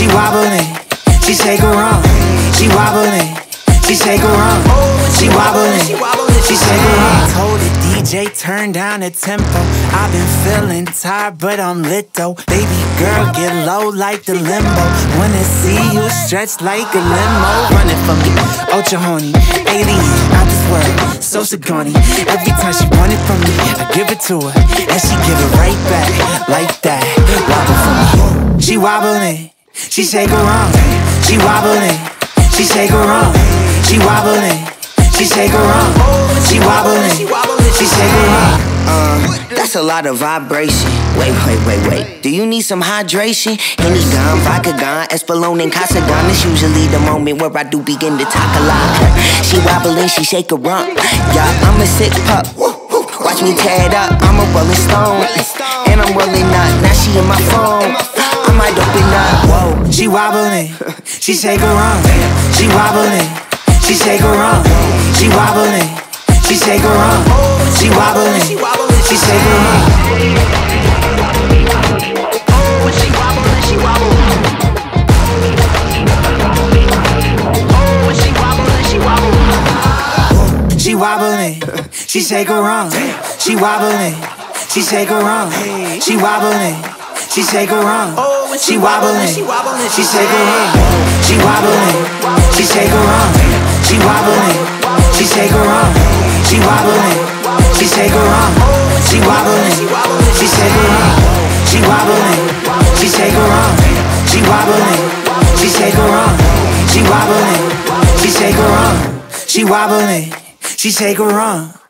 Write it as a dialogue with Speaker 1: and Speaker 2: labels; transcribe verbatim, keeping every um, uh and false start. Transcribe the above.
Speaker 1: She wobbling, she shake her rump. She wobbling, she shake her rump. She wobbling, she shake her rump. Told the D J turn down the tempo. I've been feeling tired, but I'm lit though. Baby girl, get low like the limbo. Wanna see you stretch like a limo. Running for me, ultra horny, alien, out this world, so Sigourney. Every time she want it from me, I give it to her, and she give it right back, like that. Wobble for me. She wobbling, she shake her rump. She wobbling, she shake her rump. She wobbling, she shake her rump. She wobbling, she shake her rump.
Speaker 2: Uh, that's a lot of vibration. Wait, wait, wait, wait. Do you need some hydration? Henny gone, vodka gone, Espolón and Casa gone. It's usually the moment where I do begin to talk a lot. She wobbling, she shake her rump. Yeah, I'm a sick pup. Watch me tear it up. I'm a rolling stone, and I'm rolling up. Now she in my phone. I might open up. Whoa.
Speaker 1: She wobbling, she shake her rump. She wobbling, she shake her rump. She wobbling, she shake her rump. She wobbling, she shake her rump.
Speaker 3: She wobbling, she wobbling. She wobbling, she wobbling.
Speaker 1: She wobbling, she shake her rump. She wobbling, she shake her rump. She wobbling, she shake her rump. She wobbling, she shake her rump. She wobbling, she shake her rump. She wobbling, she shake her rump. She wobbling, she shake her rump. She wobbling, she shake her rump. She wobbling, she shake her rump. She wobbling, she shake her rump. She wobbling, she shake her rump. She wobbling, she shake her rump.